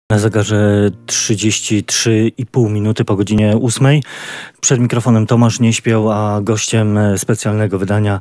Na zegarze 33,5 minuty po godzinie 8. Przed mikrofonem Tomasz Nieśpieł, a gościem specjalnego wydania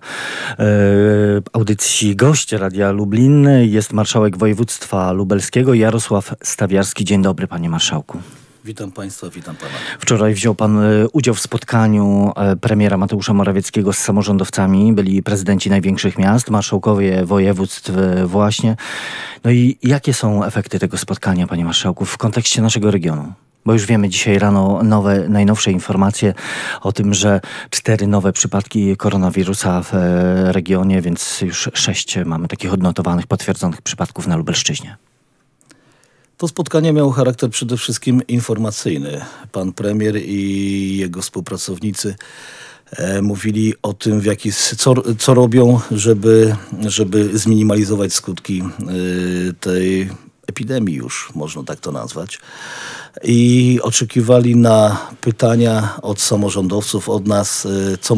audycji Gość Radia Lublin jest marszałek województwa lubelskiego Jarosław Stawiarski. Dzień dobry, panie marszałku. Witam państwa, witam pana. Wczoraj wziął pan udział w spotkaniu premiera Mateusza Morawieckiego z samorządowcami. Byli prezydenci największych miast, marszałkowie województw właśnie. No i jakie są efekty tego spotkania, panie marszałku, w kontekście naszego regionu? Bo już wiemy dzisiaj rano najnowsze informacje o tym, że 4 nowe przypadki koronawirusa w regionie, więc już 6 mamy takich odnotowanych, potwierdzonych przypadków na Lubelszczyźnie. To spotkanie miało charakter przede wszystkim informacyjny. Pan premier i jego współpracownicy mówili o tym, co robią, żeby zminimalizować skutki tej epidemii, już można tak to nazwać. I oczekiwali na pytania od samorządowców, od nas,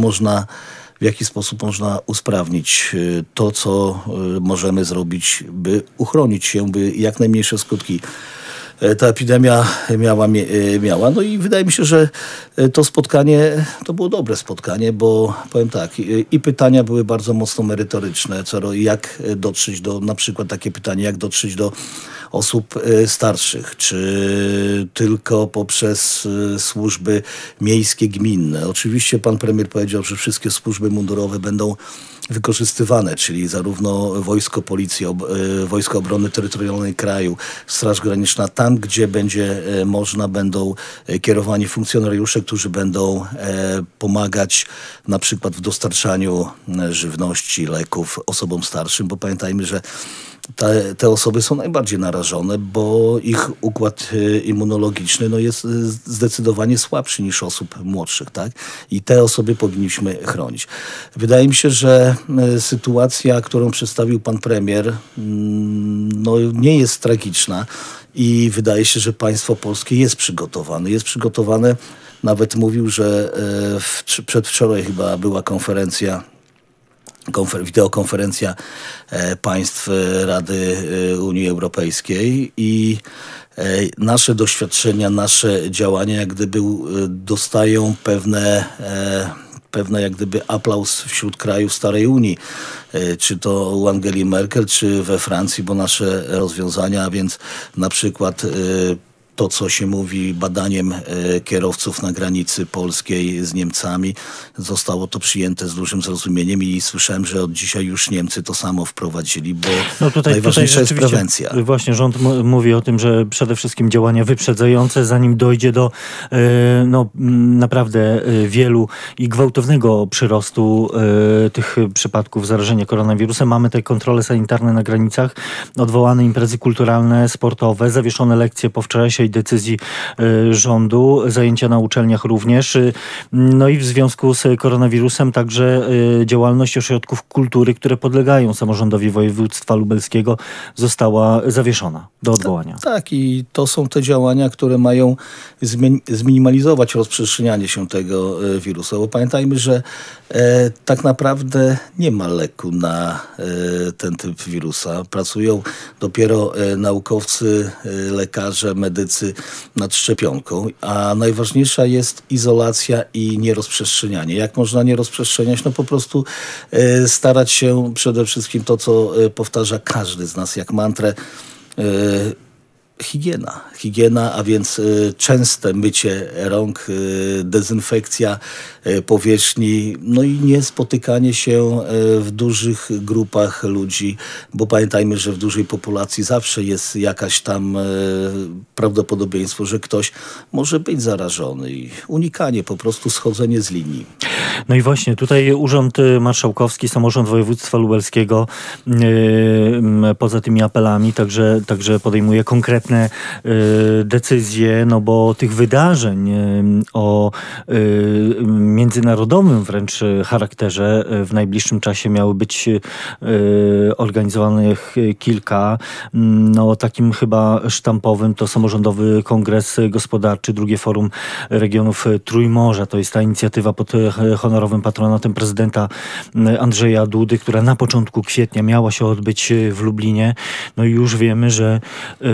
w jaki sposób można usprawnić to, co możemy zrobić, by uchronić się, by jak najmniejsze skutki ta epidemia miała. No i wydaje mi się, że to spotkanie to było dobre spotkanie, bo powiem tak, i pytania były bardzo mocno merytoryczne, jak dotrzeć do, na przykład takie pytanie, jak dotrzeć do osób starszych, czy tylko poprzez służby miejskie, gminne. Oczywiście pan premier powiedział, że wszystkie służby mundurowe będą wykorzystywane, czyli zarówno wojsko, policja, Wojsko Obrony Terytorialnej kraju, Straż Graniczna, tam gdzie będzie można, będą kierowani funkcjonariusze, którzy będą pomagać na przykład w dostarczaniu żywności, leków osobom starszym, bo pamiętajmy, że te osoby są najbardziej narażone, bo ich układ immunologiczny jest zdecydowanie słabszy niż osób młodszych, tak? I te osoby powinniśmy chronić. Wydaje mi się, że sytuacja, którą przedstawił pan premier, nie jest tragiczna i wydaje się, że państwo polskie jest przygotowane. Jest przygotowane, nawet mówił, że przedwczoraj chyba była wideokonferencja państw Rady Unii Europejskiej i nasze doświadczenia, nasze działania jak gdyby dostają pewne jak gdyby aplauz wśród krajów Starej Unii, czy to u Angeli Merkel, czy we Francji, bo nasze rozwiązania, a więc na przykład to, co się mówi badaniem kierowców na granicy polskiej z Niemcami, zostało to przyjęte z dużym zrozumieniem i słyszałem, że od dzisiaj już Niemcy to samo wprowadzili, bo najważniejsza jest prewencja. Właśnie rząd mówi o tym, że przede wszystkim działania wyprzedzające, zanim dojdzie do naprawdę wielu i gwałtownego przyrostu tych przypadków zarażenia koronawirusem. Mamy te kontrole sanitarne na granicach, odwołane imprezy kulturalne, sportowe, zawieszone lekcje po wczorajszej decyzji rządu, zajęcia na uczelniach również. No i w związku z koronawirusem także działalność ośrodków kultury, które podlegają samorządowi województwa lubelskiego, została zawieszona do odwołania. Tak, i to są te działania, które mają zminimalizować rozprzestrzenianie się tego wirusa. Bo pamiętajmy, że tak naprawdę nie ma leku na ten typ wirusa. Pracują dopiero naukowcy, lekarze, medycy nad szczepionką, a najważniejsza jest izolacja i nierozprzestrzenianie. Jak można nie rozprzestrzeniać? Po prostu starać się przede wszystkim to, co powtarza każdy z nas jak mantrę, Higiena, a więc częste mycie rąk, dezynfekcja powierzchni, i nie spotykanie się w dużych grupach ludzi, bo pamiętajmy, że w dużej populacji zawsze jest jakaś tam prawdopodobieństwo, że ktoś może być zarażony i unikanie, po prostu schodzenie z linii. No i właśnie tutaj Urząd Marszałkowski, Samorząd Województwa Lubelskiego poza tymi apelami także podejmuje konkretne decyzje, bo tych wydarzeń o międzynarodowym wręcz charakterze w najbliższym czasie miały być organizowanych kilka. Takim chyba sztampowym to Samorządowy Kongres Gospodarczy, drugie Forum Regionów Trójmorza. To jest ta inicjatywa pod honorowym patronatem prezydenta Andrzeja Dudy, która na początku kwietnia miała się odbyć w Lublinie. No i już wiemy, że w tym terminie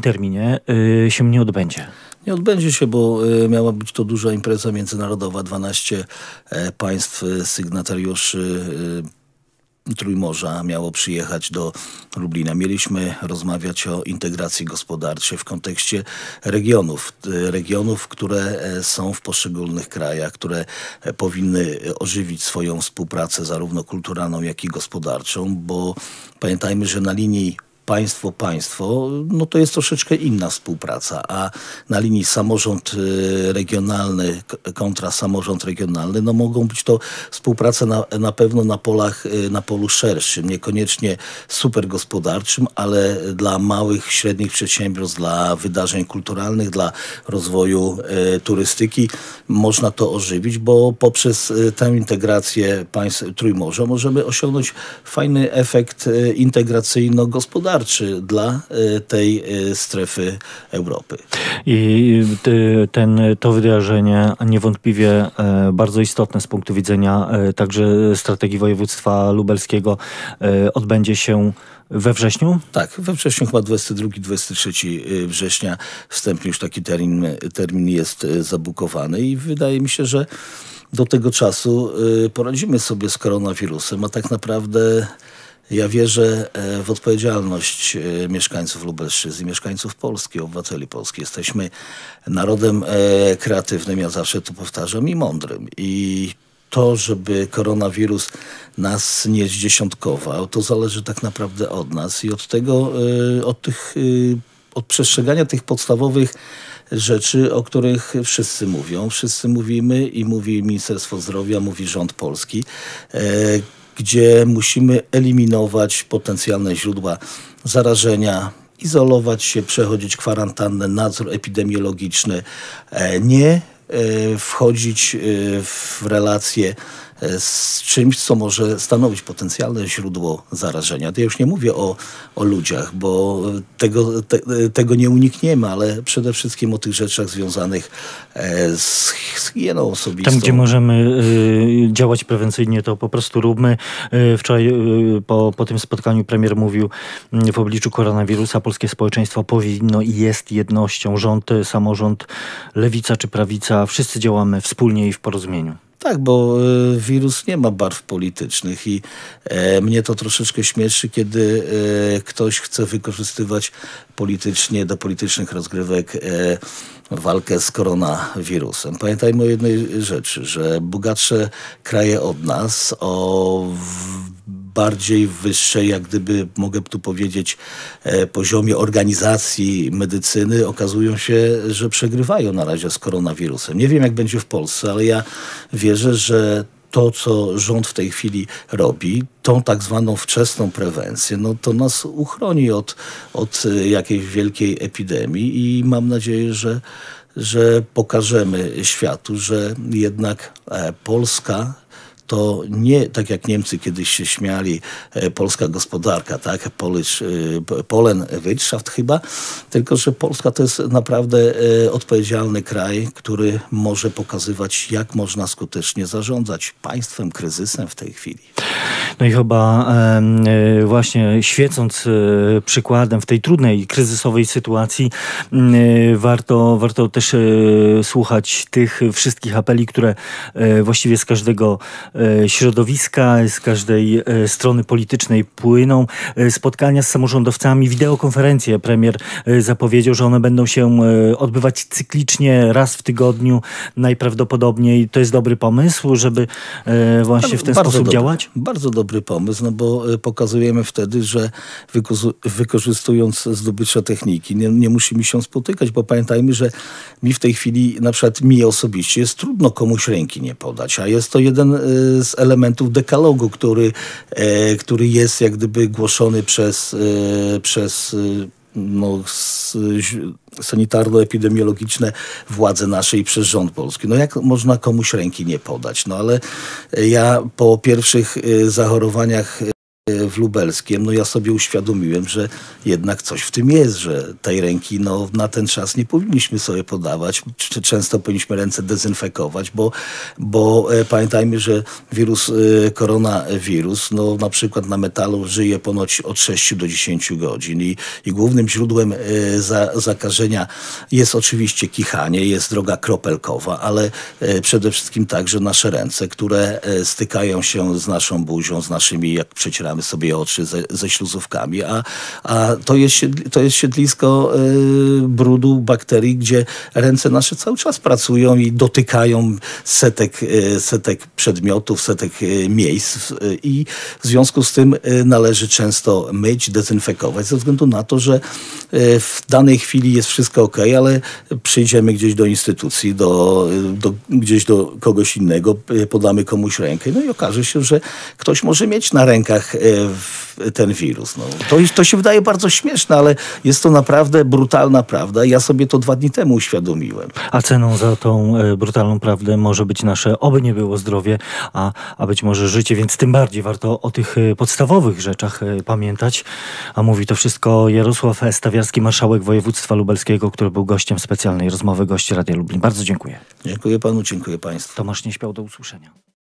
terminie się nie odbędzie? Nie odbędzie się, bo miała być to duża impreza międzynarodowa. 12 państw sygnatariuszy Trójmorza miało przyjechać do Lublina. Mieliśmy rozmawiać o integracji gospodarczej w kontekście regionów, które są w poszczególnych krajach, które powinny ożywić swoją współpracę zarówno kulturalną, jak i gospodarczą, bo pamiętajmy, że na linii państwo, no to jest troszeczkę inna współpraca, a na linii samorząd regionalny kontra samorząd regionalny, no mogą być to współprace na pewno na polu szerszym, niekoniecznie super gospodarczym, ale dla małych, średnich przedsiębiorstw, dla wydarzeń kulturalnych, dla rozwoju turystyki można to ożywić, bo poprzez tę integrację państw Trójmorza możemy osiągnąć fajny efekt integracyjno-gospodarczy dla tej strefy Europy. I to wydarzenie niewątpliwie bardzo istotne z punktu widzenia także strategii województwa lubelskiego odbędzie się we wrześniu? Tak, we wrześniu chyba 22-23 września wstępnie już taki termin jest zabukowany i wydaje mi się, że do tego czasu poradzimy sobie z koronawirusem, a tak naprawdę ja wierzę w odpowiedzialność mieszkańców Lubelszczyzny, mieszkańców Polski, obywateli Polski. Jesteśmy narodem kreatywnym, ja zawsze to powtarzam, i mądrym. I to, żeby koronawirus nas nie zdziesiątkował, to zależy tak naprawdę od nas i od tego, od przestrzegania tych podstawowych rzeczy, o których wszyscy mówią. Wszyscy mówimy i mówi Ministerstwo Zdrowia, mówi rząd polski, gdzie musimy eliminować potencjalne źródła zarażenia, izolować się, przechodzić kwarantannę, nadzór epidemiologiczny, nie wchodzić w relacje z czymś, co może stanowić potencjalne źródło zarażenia. To ja już nie mówię o ludziach, bo tego nie unikniemy, ale przede wszystkim o tych rzeczach związanych z higieną osobistą. Tam, gdzie możemy działać prewencyjnie, to po prostu róbmy. Wczoraj po tym spotkaniu premier mówił, w obliczu koronawirusa polskie społeczeństwo powinno i jest jednością. Rząd, samorząd, lewica czy prawica, wszyscy działamy wspólnie i w porozumieniu. Tak, bo wirus nie ma barw politycznych i mnie to troszeczkę śmieszy, kiedy ktoś chce wykorzystywać politycznie, do politycznych rozgrywek walkę z koronawirusem. Pamiętajmy o jednej rzeczy, że bogatsze kraje od nas, o bardziej wyższej, jak gdyby mogę tu powiedzieć, poziomie organizacji medycyny, okazują się, że przegrywają na razie z koronawirusem. Nie wiem, jak będzie w Polsce, ale ja wierzę, że to, co rząd w tej chwili robi, tą tak zwaną wczesną prewencję, no to nas uchroni od jakiejś wielkiej epidemii i mam nadzieję, że pokażemy światu, że jednak Polska to nie tak jak Niemcy kiedyś się śmiali, polska gospodarka, tak? Polenwirtschaft chyba, tylko że Polska to jest naprawdę odpowiedzialny kraj, który może pokazywać, jak można skutecznie zarządzać państwem, kryzysem w tej chwili. No i chyba właśnie świecąc przykładem w tej trudnej, kryzysowej sytuacji, warto też słuchać tych wszystkich apeli, które właściwie z każdego środowiska, z każdej strony politycznej płyną. Spotkania z samorządowcami, wideokonferencje. Premier zapowiedział, że one będą się odbywać cyklicznie, raz w tygodniu najprawdopodobniej. To jest dobry pomysł, żeby właśnie w ten sposób działać? Bardzo dobry pomysł, no bo pokazujemy wtedy, że wykorzystując zdobycze techniki, nie musimy się spotykać, bo pamiętajmy, że mi w tej chwili, na przykład mi osobiście, jest trudno komuś ręki nie podać, a jest to jeden z elementów dekalogu, który jest jak gdyby głoszony przez sanitarno-epidemiologiczne władze nasze i przez rząd polski. No jak można komuś ręki nie podać? No ale ja po pierwszych zachorowaniach w Lubelskiem, no ja sobie uświadomiłem, że jednak coś w tym jest, że tej ręki na ten czas nie powinniśmy sobie podawać. Często powinniśmy ręce dezynfekować, bo pamiętajmy, że koronawirus, na przykład na metalu żyje ponoć od 6 do 10 godzin i głównym źródłem zakażenia jest oczywiście kichanie, jest droga kropelkowa, ale przede wszystkim także nasze ręce, które stykają się z naszą buzią, z naszymi, jak przecieramy sobie oczy ze śluzówkami, a to jest siedlisko brudu, bakterii, gdzie ręce nasze cały czas pracują i dotykają setek przedmiotów, setek miejsc i w związku z tym należy często myć, dezynfekować ze względu na to, że w danej chwili jest wszystko ok, ale przyjdziemy gdzieś do instytucji, gdzieś do kogoś innego, podamy komuś rękę, no i okaże się, że ktoś może mieć na rękach ten wirus. To się wydaje bardzo śmieszne, ale jest to naprawdę brutalna prawda. Ja sobie to 2 dni temu uświadomiłem. A ceną za tą brutalną prawdę może być nasze, oby nie było, zdrowie, a być może życie, więc tym bardziej warto o tych podstawowych rzeczach pamiętać. A mówi to wszystko Jarosław Stawiarski, marszałek województwa lubelskiego, który był gościem specjalnej rozmowy, gość Radia Lublin. Bardzo dziękuję. Dziękuję panu, dziękuję państwu. Tomasz Nieśmiał, do usłyszenia.